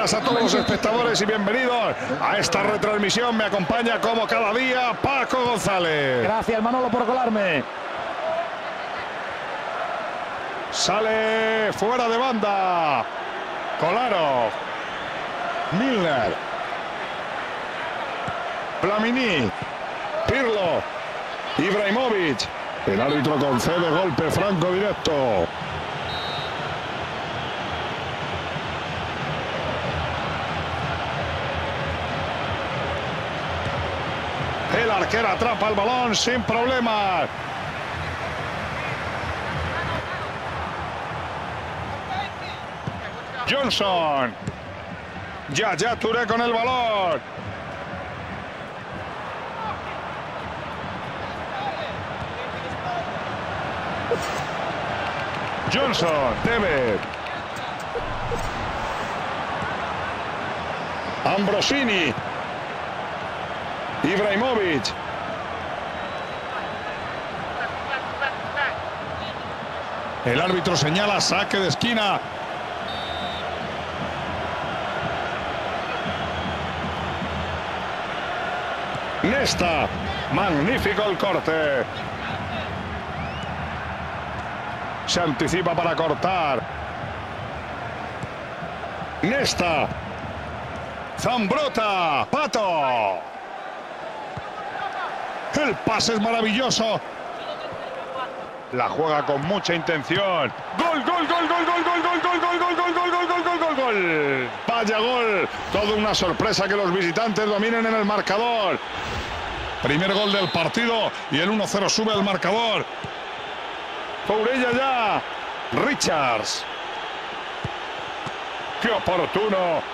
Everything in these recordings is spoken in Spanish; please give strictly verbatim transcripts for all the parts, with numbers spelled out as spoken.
buenas a todos los espectadores y bienvenidos a esta retransmisión. Me acompaña como cada día Paco González. Gracias, Manolo, por colarme. Sale fuera de banda Kolarov, Milner, Flamini, Pirlo, Ibrahimovic. El árbitro concede golpe franco directo. El arquero atrapa el balón sin problemas. Johnson. Yaya Touré con el balón. Johnson, Tevez. Ambrosini. Ibrahimovic. El árbitro señala saque de esquina. Nesta. Magnífico el corte. Se anticipa para cortar. Nesta. Zambrotta. Pato. El pase es maravilloso. La juega con mucha intención. Gol, gol, gol, gol, gol, gol, gol, gol, gol, gol, gol, gol, gol, gol, gol, gol, gol. Vaya gol. Toda una sorpresa que los visitantes dominen en el marcador. Primer gol del partido y el uno cero sube el marcador. Fourella ya. Richards. ¡Qué oportuno!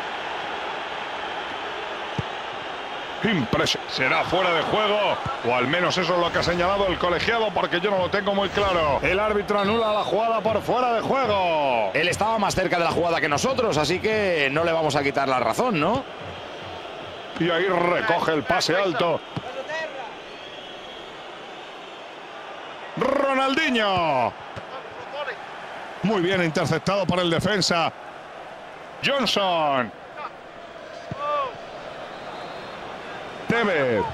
Impresionante. Será fuera de juego, o al menos eso es lo que ha señalado el colegiado, porque yo no lo tengo muy claro. El árbitro anula la jugada por fuera de juego. Él estaba más cerca de la jugada que nosotros, así que no le vamos a quitar la razón, ¿no? Y ahí recoge el pase alto. Ronaldinho. Muy bien interceptado por el defensa. Johnson. Tevez.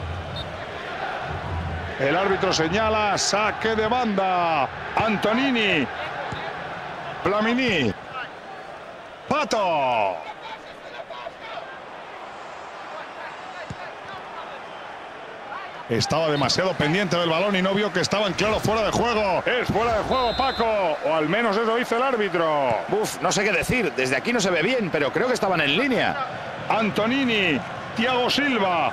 El árbitro señala saque de banda. Antonini. Flamini. Pato. Estaba demasiado pendiente del balón y no vio que estaban claro fuera de juego. Es fuera de juego, Paco. O al menos eso dice el árbitro. Uf, no sé qué decir. Desde aquí no se ve bien, pero creo que estaban en línea. Antonini. Thiago Silva.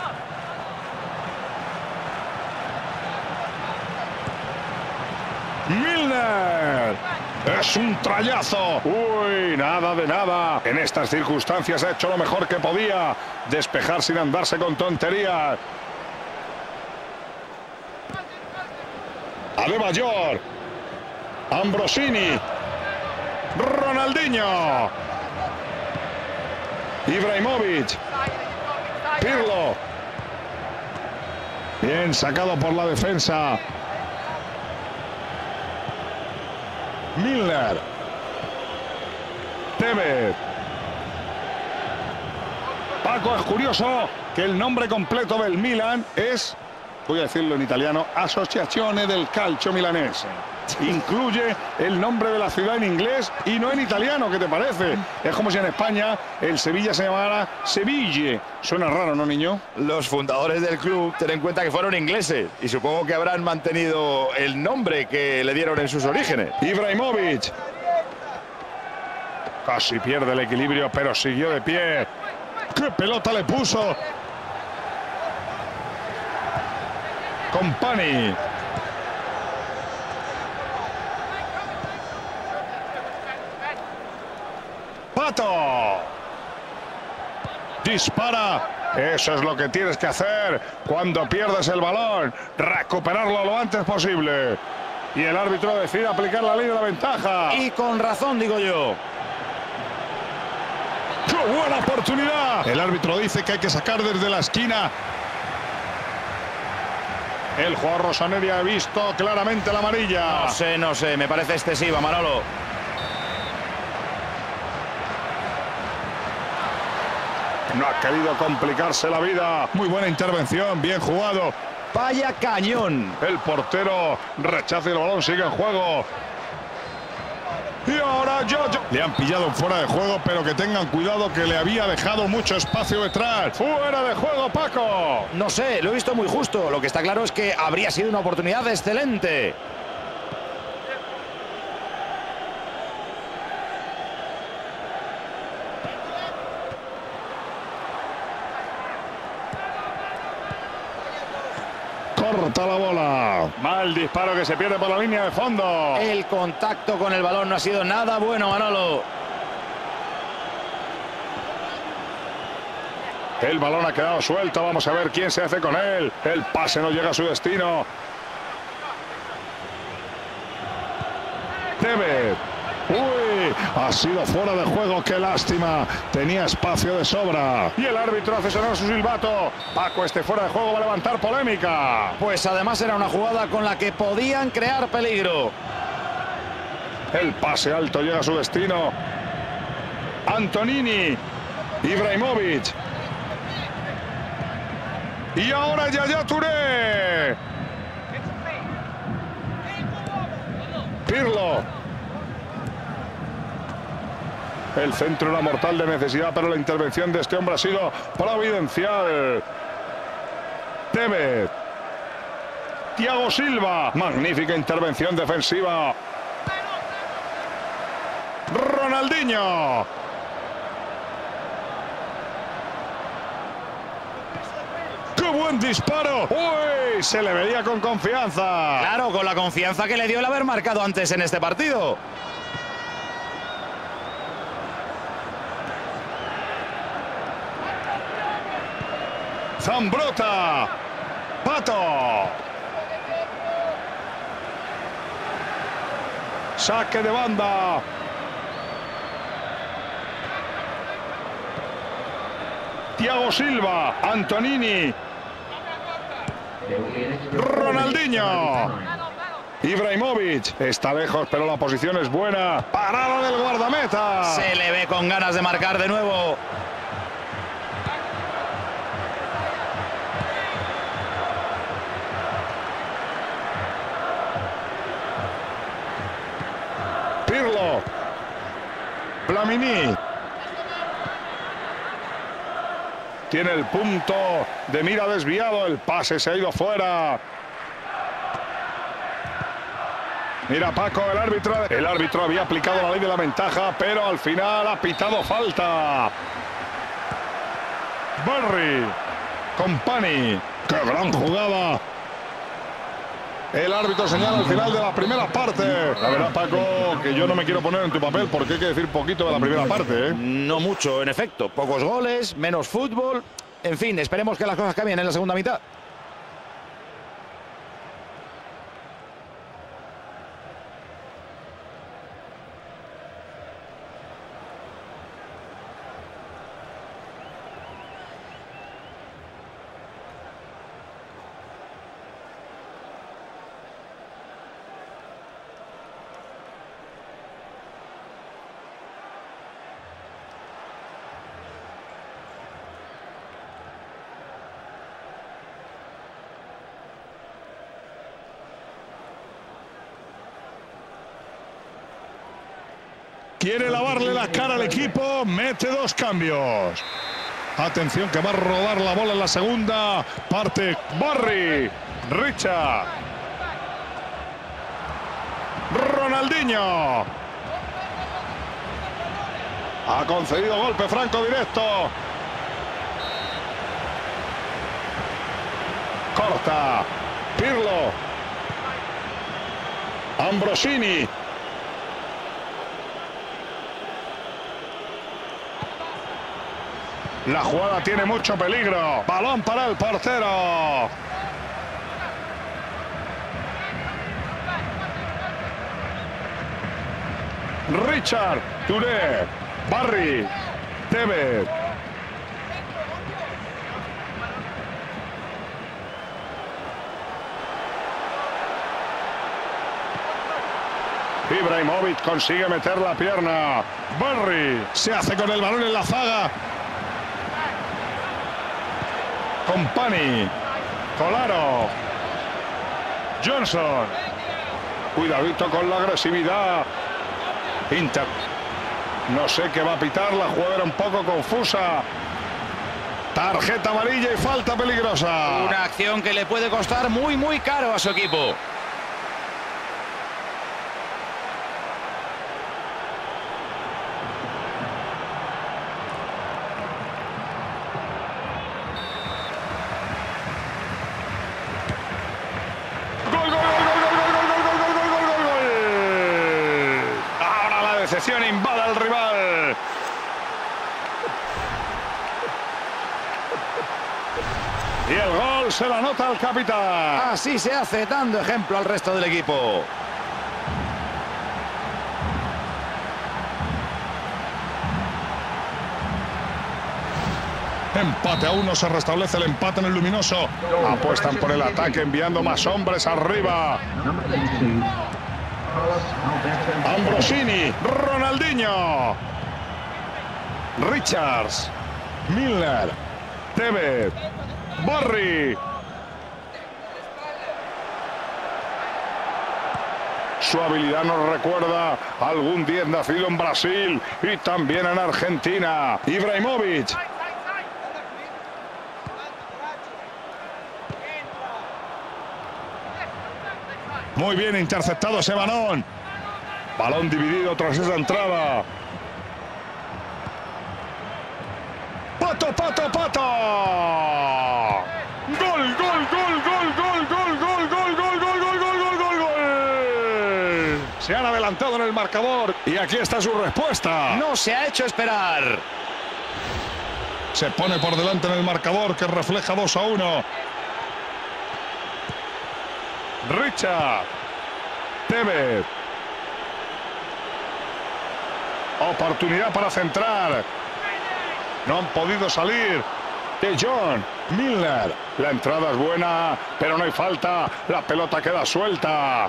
Milner. Es un trayazo. Uy, nada de nada. En estas circunstancias ha hecho lo mejor que podía. Despejar sin andarse con tonterías. Adebayor. Ambrosini. Ronaldinho. Ibrahimovic. Pirlo. Bien sacado por la defensa. Milner. Tevez. Paco, es curioso que el nombre completo del Milan es, voy a decirlo en italiano, Associazione del Calcio Milanese. Incluye el nombre de la ciudad en inglés y no en italiano. ¿Qué te parece? Es como si en España el Sevilla se llamara Seville. Suena raro, ¿no, niño? Los fundadores del club, ten en cuenta que fueron ingleses y supongo que habrán mantenido el nombre que le dieron en sus orígenes. Ibrahimovic. Casi pierde el equilibrio, pero siguió de pie. ¡Qué pelota le puso! Company. Pato. Dispara. Eso es lo que tienes que hacer cuando pierdes el balón. Recuperarlo lo antes posible. Y el árbitro decide aplicar la ley de la ventaja. Y con razón, digo yo. ¡Qué buena oportunidad! El árbitro dice que hay que sacar desde la esquina. El jugador Rossoneri ha visto claramente la amarilla. No sé, no sé, me parece excesiva, Manolo. No ha querido complicarse la vida. Muy buena intervención, bien jugado. Vaya cañón. El portero rechaza y el balón sigue en juego. Y ahora yo, yo. Le han pillado fuera de juego, pero que tengan cuidado que le había dejado mucho espacio detrás. Fuera de juego, Paco. No sé, lo he visto muy justo. Lo que está claro es que habría sido una oportunidad excelente. Corta la bola. Mal disparo que se pierde por la línea de fondo. El contacto con el balón no ha sido nada bueno, Manolo. El balón ha quedado suelto. Vamos a ver quién se hace con él. El pase no llega a su destino. Tevez. Uy, ha sido fuera de juego, qué lástima. Tenía espacio de sobra. Y el árbitro hace sonar su silbato. Paco, este fuera de juego va a levantar polémica. Pues además era una jugada con la que podían crear peligro. El pase alto llega a su destino. Antonini. Ibrahimovic. Y ahora Yaya Touré. Pirlo. El centro era mortal de necesidad, pero la intervención de este hombre ha sido providencial. Tevez. Thiago Silva. Magnífica intervención defensiva. Ronaldinho. ¡Qué buen disparo! ¡Uy! Se le veía con confianza. Claro, con la confianza que le dio el haber marcado antes en este partido. Zambrota. Pato. Saque de banda. Thiago Silva. Antonini. Ronaldinho. Ibrahimovic. Está lejos, pero la posición es buena. Parada del guardameta. Se le ve con ganas de marcar de nuevo. Pirlo. Flamini. Tiene el punto de mira desviado. El pase se ha ido fuera. Mira Paco, el árbitro. El árbitro había aplicado la ley de la ventaja, pero al final ha pitado falta. Barry. Company. ¡Qué gran jugada! El árbitro señala al final de la primera parte. La verdad, Paco, que yo no me quiero poner en tu papel porque hay que decir poquito de la primera parte, ¿eh? No mucho, en efecto. Pocos goles, menos fútbol. En fin, esperemos que las cosas cambien en la segunda mitad. Quiere lavarle la cara al equipo, mete dos cambios. Atención que va a rodar la bola en la segunda parte. Barry, Richard. Ronaldinho. Ha concedido golpe franco directo. Corta. Pirlo. Ambrosini. La jugada tiene mucho peligro. Balón para el portero. Richard, Touré, Barry, Tevez. Ibrahimovic consigue meter la pierna. Barry se hace con el balón en la zaga. Company. Kolarov. Johnson. Cuidadito con la agresividad. Inter. No sé qué va a pitar, la jugada era un poco confusa. Tarjeta amarilla y falta peligrosa. Una acción que le puede costar muy, muy caro a su equipo. Decepción invade al rival. Y el gol se lo anota al capitán. Así se hace, dando ejemplo al resto del equipo. Empate a uno, se restablece el empate en el luminoso. Apuestan por el ataque, enviando más hombres arriba. Ambrosini, Ronaldinho, Richards, Milner, Tevez, Barry. Su habilidad nos recuerda a algún diez nacido en Brasil y también en Argentina. Ibrahimovic. Muy bien interceptado ese balón. Balón dividido tras esa entrada. ¡Pato, pato, pato! ¡Gol, gol, gol, gol, gol, gol, gol, gol, gol, gol, gol, gol, gol, gol, gol! Se han adelantado en el marcador y aquí está su respuesta. No se ha hecho esperar. Se pone por delante en el marcador que refleja dos a uno. Richard. Tevez. Oportunidad para centrar. No han podido salir. De Jong. Milner. La entrada es buena, pero no hay falta. La pelota queda suelta.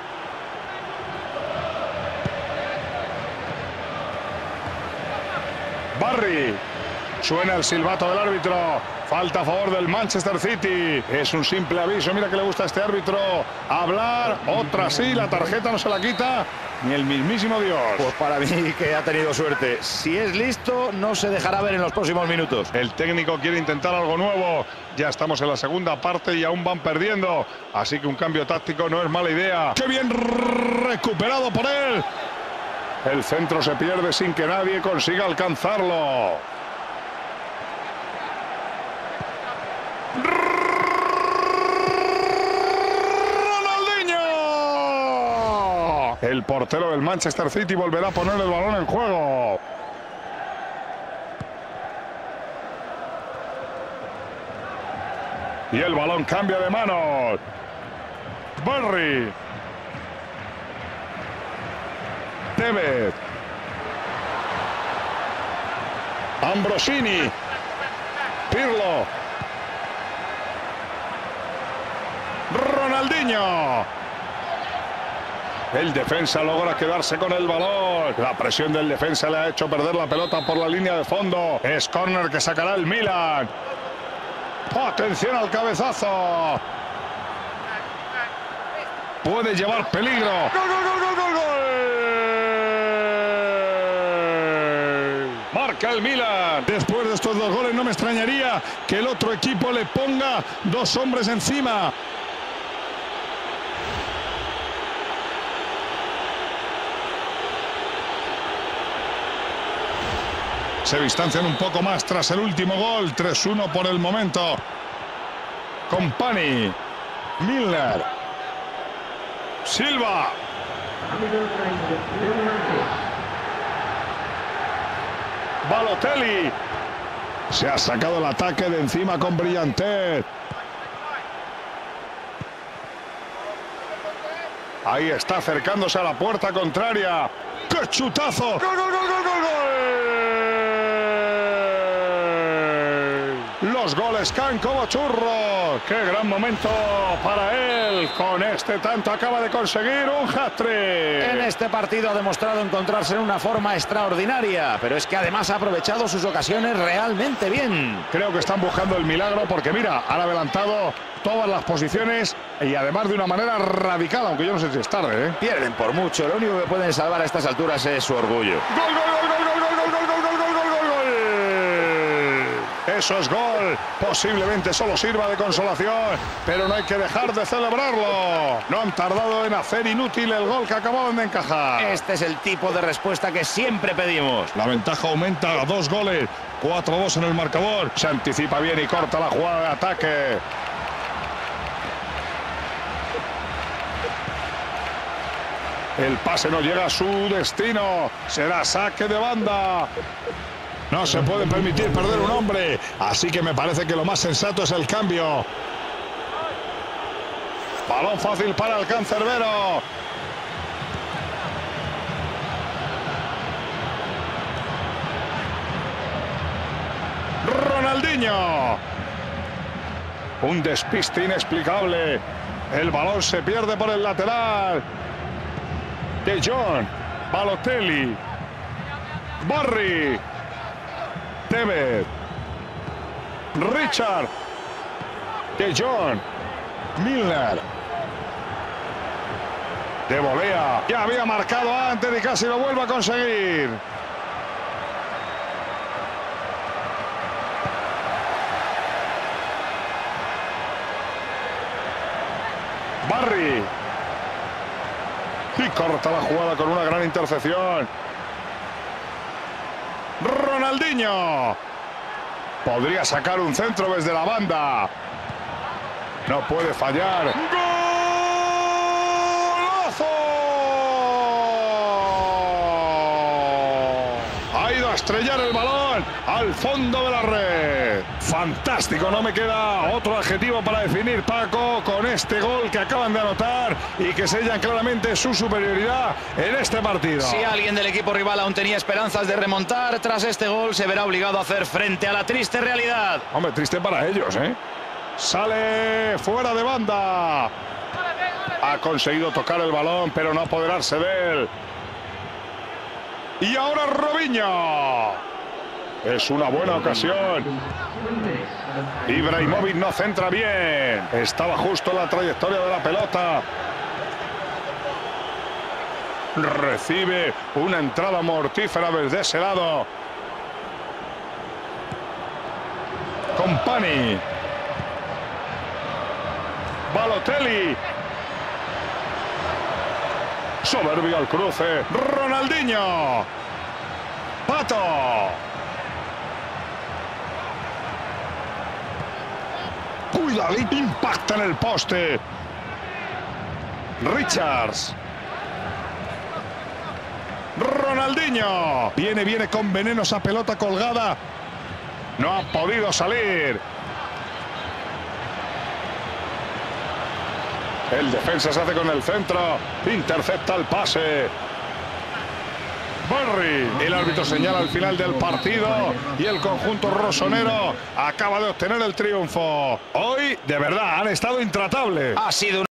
Barry. Suena el silbato del árbitro. Falta a favor del Manchester City. Es un simple aviso. Mira que le gusta a este árbitro hablar. Otra sí, la tarjeta no se la quita ni el mismísimo Dios. Pues para mí que ha tenido suerte. Si es listo, no se dejará ver en los próximos minutos. El técnico quiere intentar algo nuevo. Ya estamos en la segunda parte y aún van perdiendo. Así que un cambio táctico no es mala idea. ¡Qué bien recuperado por él! El centro se pierde sin que nadie consiga alcanzarlo. El portero del Manchester City volverá a poner el balón en juego. Y el balón cambia de manos. Barry. Tevez. Ambrosini. Pirlo. Ronaldinho. El defensa logra quedarse con el balón. La presión del defensa le ha hecho perder la pelota por la línea de fondo. Es córner que sacará el Milan. Atención al cabezazo. Puede llevar peligro. ¡Gol, gol, gol, gol, gol, gol! Marca el Milan. Después de estos dos goles no me extrañaría que el otro equipo le ponga dos hombres encima. Se distancian un poco más tras el último gol. tres uno por el momento. Company. Milner. Silva. Balotelli. Se ha sacado el ataque de encima con brillantez. Ahí está acercándose a la puerta contraria. ¡Qué chutazo! ¡Gol, gol, gol, gol, gol, gol! Los goles caen como churros. ¡Qué gran momento para él! Con este tanto acaba de conseguir un hat-trick. En este partido ha demostrado encontrarse en una forma extraordinaria, pero es que además ha aprovechado sus ocasiones realmente bien. Creo que están buscando el milagro porque, mira, han adelantado todas las posiciones y además de una manera radical, aunque yo no sé si es tarde, ¿eh? Pierden por mucho. Lo único que pueden salvar a estas alturas es su orgullo. ¡Gol, gol, gol, gol, gol, gol, gol, gol, gol, gol, gol, gol, gol! Eso es gol. Posiblemente solo sirva de consolación, pero no hay que dejar de celebrarlo. No han tardado en hacer inútil el gol que acababan de encajar. Este es el tipo de respuesta que siempre pedimos. La ventaja aumenta a dos goles. cuatro dos en el marcador. Se anticipa bien y corta la jugada de ataque. El pase no llega a su destino. Será saque de banda. No se puede permitir perder un hombre. Así que me parece que lo más sensato es el cambio. Balón fácil para el cancerbero. Ronaldinho. Un despiste inexplicable. El balón se pierde por el lateral. De Jong, Balotelli, Barry, Tevez, Richard, De Jong, Milner, de volea. Ya había marcado antes y casi lo vuelve a conseguir. Barry. Y corta la jugada con una gran intercepción. Ronaldinho. Podría sacar un centro desde la banda. No puede fallar. ¡Golazo! Ha ido a estrellar el balón al fondo de la red. Fantástico, no me queda otro adjetivo para definir, Paco, con este gol que acaban de anotar y que sellan claramente su superioridad en este partido. Si alguien del equipo rival aún tenía esperanzas de remontar, tras este gol se verá obligado a hacer frente a la triste realidad. Hombre, triste para ellos, ¿eh? Sale fuera de banda. Ha conseguido tocar el balón, pero no apoderarse de él. Y ahora Robinho. Es una buena ocasión. Ibrahimovic no centra bien. Estaba justo en la trayectoria de la pelota. Recibe una entrada mortífera desde ese lado. Company. Balotelli. Soberbio al cruce. Ronaldinho. Pato. Cuidado, impacta en el poste. Richards. Ronaldinho. Viene, viene con veneno esa pelota colgada. No ha podido salir. El defensa se hace con el centro. Intercepta el pase. Barry. El árbitro señala al final del partido y el conjunto rosonero acaba de obtener el triunfo. Hoy, de verdad, han estado intratables. Ha sido